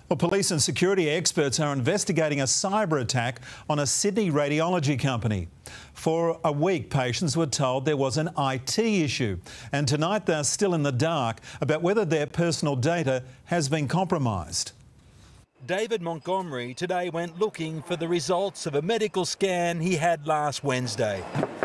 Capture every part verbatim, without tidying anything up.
Well, police and security experts are investigating a cyber attack on a Sydney radiology company. For a week, patients were told there was an I T issue, and tonight they're still in the dark about whether their personal data has been compromised. David Montgomery today went looking for the results of a medical scan he had last Wednesday,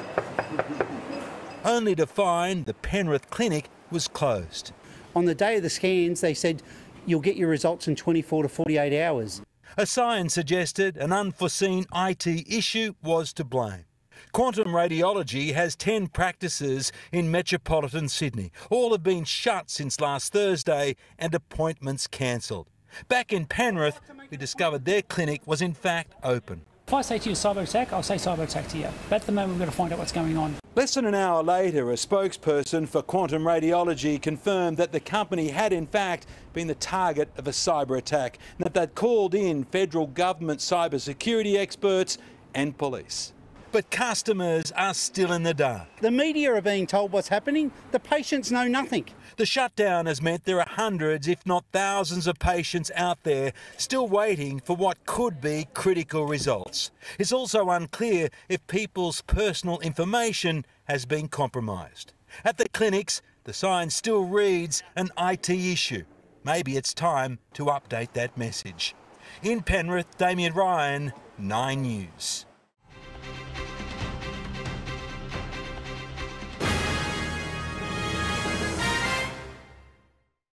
only to find the Penrith clinic was closed. On the day of the scans, they said you'll get your results in twenty-four to forty-eight hours. A sign suggested an unforeseen I T issue was to blame. Quantum Radiology has ten practices in metropolitan Sydney. All have been shut since last Thursday and appointments cancelled. Back in Penrith, we discovered their clinic was in fact open. If I say to you cyber attack, I'll say cyber attack to you. But at the moment, we've got to find out what's going on. Less than an hour later, a spokesperson for Quantum Radiology confirmed that the company had in fact been the target of a cyber attack and that they'd called in federal government cyber security experts and police. But customers are still in the dark. The media are being told what's happening. The patients know nothing. The shutdown has meant there are hundreds, if not thousands of patients out there still waiting for what could be critical results. It's also unclear if people's personal information has been compromised. At the clinics, the sign still reads an I T issue. Maybe it's time to update that message. In Penrith, Damien Ryan, Nine News.